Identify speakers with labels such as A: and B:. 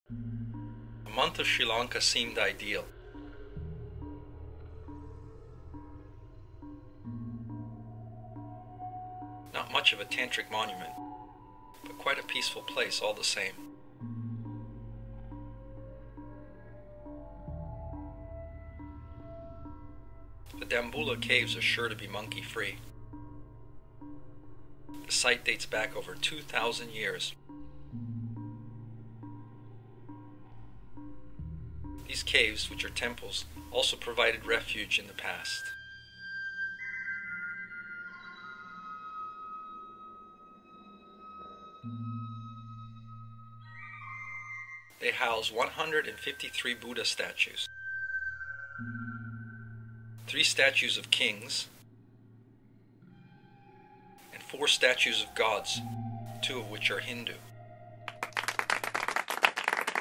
A: The month of Sri Lanka seemed ideal. Not much of a tantric monument, but quite a peaceful place all the same. The Dambula caves are sure to be monkey-free. The site dates back over 2,000 years. These caves, which are temples, also provided refuge in the past. They house 153 Buddha statues, 3 statues of kings, and 4 statues of gods, 2 of which are Hindu.